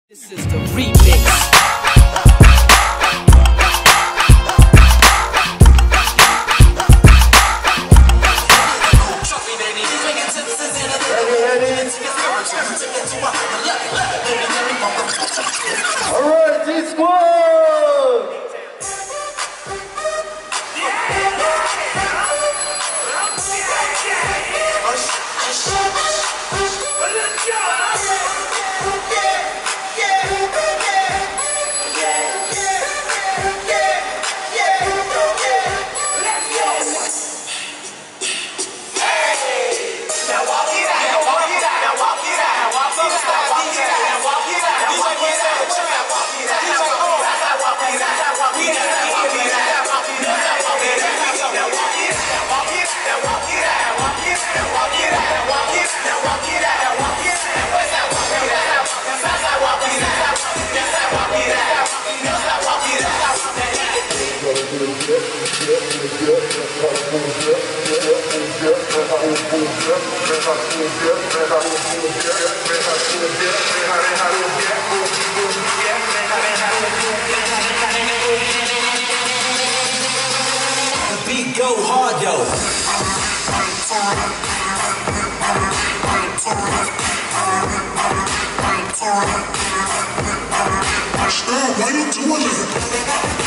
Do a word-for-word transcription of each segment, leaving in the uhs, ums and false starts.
This is the remix. Alright, D-Squad! The beat go hard, yo. Stop, why you doing that?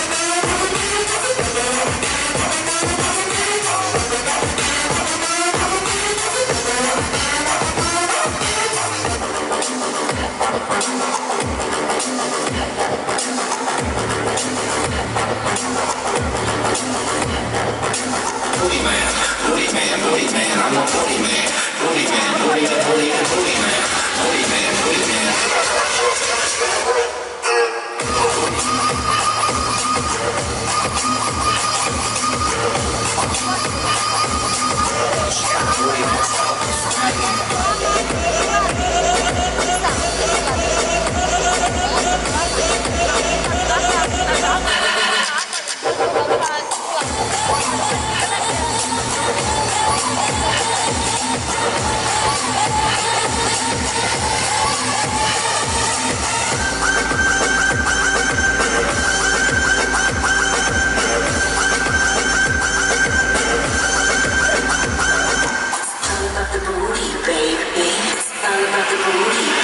Booty man, booty man, booty man, I'm a booty man, booty man, booty man, booty man, booty man, booty man, booty man. All about the booty, baby. It's all about the booty.